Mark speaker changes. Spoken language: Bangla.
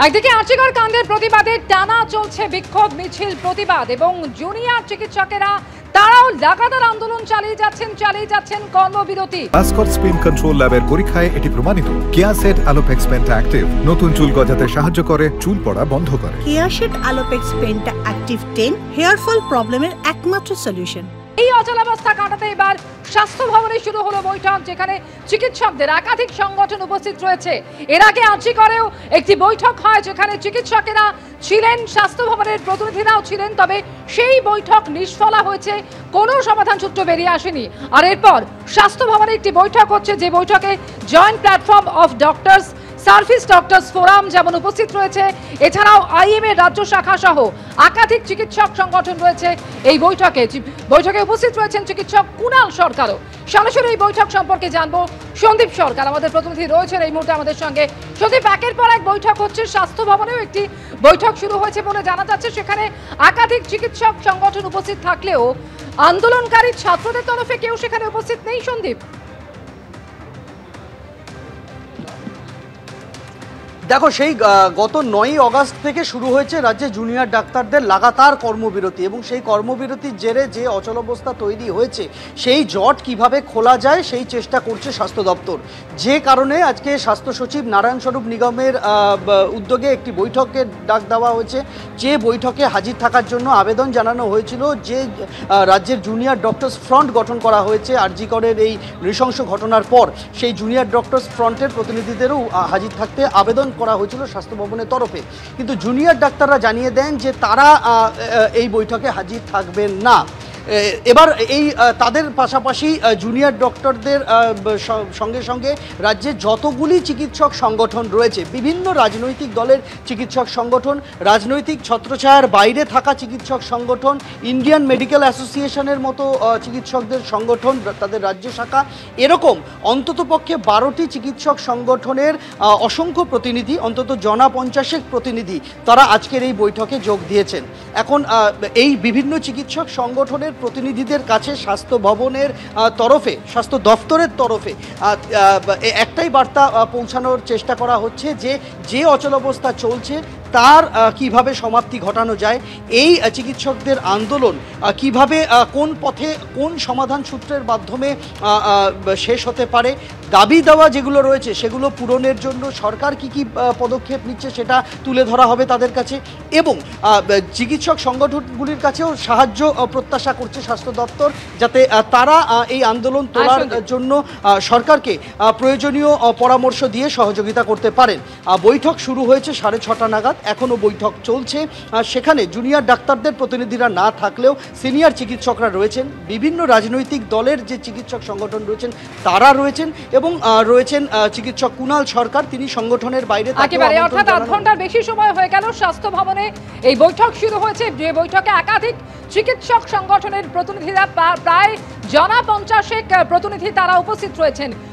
Speaker 1: একদিকে আর্চিকর কাণ্ডের প্রতিবাদে টানা চলছে বিক্ষোভ মিছিল প্রতিবাদ এবং জুনিয়র চিকিৎসকেরা তারাও লাগাতার আন্দোলন চালিয়ে যাচ্ছেন কর্মবিরতি।
Speaker 2: ভাস্কর স্পিন কন্ট্রোল ল্যাবের পরীক্ষায় এটি প্রমাণিত। কেয়াসেট আলোপেক্স পেন্টা অ্যাক্টিভ নতুন চুল গজাতে সাহায্য করে, চুল পড়া বন্ধ করে।
Speaker 3: কেয়াসেট আলোপেক্স পেন্টা অ্যাক্টিভ 10 হেয়ার ফল প্রবলেমের একমাত্র সলিউশন।
Speaker 1: এই অচলাবস্থা কাটাতে এবার স্বাস্থ্য ভবনে শুরু হলো বৈঠক, যেখানে চিকিৎসকদের একাধিক সংগঠন উপস্থিত রয়েছে। এর আগে আর্চিকরেও একটি বৈঠক হয়, যেখানে চিকিৎসকেরা ছিলেন, স্বাস্থ্য ভবনের প্রতিনিধিরাও ছিলেন, তবে সেই বৈঠক নিষ্ফলা হয়েছে, কোনো সমাধান সূত্র বেরিয়ে আসেনি। আর এরপর স্বাস্থ্য ভবনে একটি বৈঠক হচ্ছে, যে বৈঠকে joint platform of doctors service doctors forum যেমন উপস্থিত রয়েছে, এছাড়াও আইএম এর রাজ্য শাখা সহ একাধিক চিকিৎসক সংগঠন রয়েছে এই বৈঠকে উপস্থিত রয়েছেন চিকিৎসক কুণাল সরকারও। সরাসরি এই বৈঠক সম্পর্কে জানবো সন্দীপ সরকার আমাদের প্রতিনিধি রয়েছেন এই মুহূর্তে আমাদের সঙ্গে। সন্দীপ, একের পর এক বৈঠক হচ্ছে, স্বাস্থ্য ভবনেও একটি বৈঠক শুরু হয়েছে বলে জানা যাচ্ছে, সেখানে একাধিক চিকিৎসক সংগঠন উপস্থিত থাকলেও আন্দোলনকারী ছাত্রদের তরফে কেউ সেখানে উপস্থিত নেই। সন্দীপ,
Speaker 4: দেখো, সেই গত 9ই আগস্ট থেকে শুরু হয়েছে রাজ্যে জুনিয়র ডাক্তারদের লাগাতার কর্মবিরতি, এবং সেই কর্মবিরতির জেরে যে অচলাবস্থা তৈরি হয়েছে, সেই জট কিভাবে খোলা যায় সেই চেষ্টা করছে স্বাস্থ্য দপ্তর। যে কারণে আজকে স্বাস্থ্য সচিব নারায়ণ স্বরূপ নিগমের উদ্যোগে একটি বৈঠকের ডাক দেওয়া হয়েছে, যে বৈঠকে হাজির থাকার জন্য আবেদন জানানো হয়েছিল। যে রাজ্যের জুনিয়র ডক্টরস ফ্রন্ট গঠন করা হয়েছে আরজি করের এই নৃশংস ঘটনার পর, সেই জুনিয়র ডক্টরস ফ্রন্টের প্রতিনিধিদেরও হাজির থাকতে আবেদন করা হয়েছিল স্বাস্থ্য ভবনের তরফে, কিন্তু জুনিয়র ডাক্তাররা জানিয়ে দেন যে তারা এই বৈঠকে হাজির থাকবেন না। এবার এই তাদের পাশাপাশি জুনিয়র ডক্টরদের সঙ্গে সঙ্গে রাজ্যে যতগুলি চিকিৎসক সংগঠন রয়েছে, বিভিন্ন রাজনৈতিক দলের চিকিৎসক সংগঠন, রাজনৈতিক ছত্রছায়ার বাইরে থাকা চিকিৎসক সংগঠন, ইন্ডিয়ান মেডিকেল অ্যাসোসিয়েশনের মতো চিকিৎসকদের সংগঠন, তাদের রাজ্য শাখা, এরকম অন্ততপক্ষে 12টি চিকিৎসক সংগঠনের অসংখ্য প্রতিনিধি, অন্তত জনা 50 প্রতিনিধি, তারা আজকের এই বৈঠকে যোগ দিয়েছেন। এখন এই বিভিন্ন চিকিৎসক সংগঠনের প্রতিনিধিদের কাছে স্বাস্থ্য ভবনের তরফে, স্বাস্থ্য দফতরের তরফে একটাই বার্তা পৌঁছানোর চেষ্টা করা হচ্ছে যে অচলাবস্থা চলছে তার কিভাবে সমাপ্তি ঘটানো যায়, এই চিকিৎসকদের আন্দোলন কিভাবে, কোন পথে, কোন সমাধান সূত্রের মাধ্যমে শেষ হতে পারে, দাবি দেওয়া যেগুলো রয়েছে সেগুলো পূরণের জন্য সরকার কি পদক্ষেপ নিচ্ছে সেটা তুলে ধরা হবে তাদের কাছে, এবং চিকিৎসক সংগঠনগুলির কাছেও সাহায্য প্রত্যাশা করছে স্বাস্থ্য দপ্তর, যাতে তারা এই আন্দোলন তোলার জন্য সরকারকে প্রয়োজনীয় পরামর্শ দিয়ে সহযোগিতা করতে পারেন। বৈঠক শুরু হয়েছে 6:30 নাগাদ, এখনও বৈঠক চলছে। সেখানে জুনিয়র ডাক্তারদের প্রতিনিধিরা না থাকলেও সিনিয়র চিকিৎসকরা রয়েছেন, বিভিন্ন রাজনৈতিক দলের যে চিকিৎসক সংগঠন রয়েছেন তারা রয়েছেন, এবং রয়েছেন চিকিৎসক কুণাল সরকার, তিনি সংগঠনের বাইরে।
Speaker 1: একেবারে, অর্থাৎ 8 ঘন্টার বেশি সময় হয়ে গেল স্বাস্থ্য ভবনে এই বৈঠক শুরু হয়েছে, যে বৈঠকে একাধিক চিকিৎসক সংগঠনের প্রতিনিধিরা, প্রায় জনা 50 প্রতিনিধি তারা উপস্থিত রয়েছেন।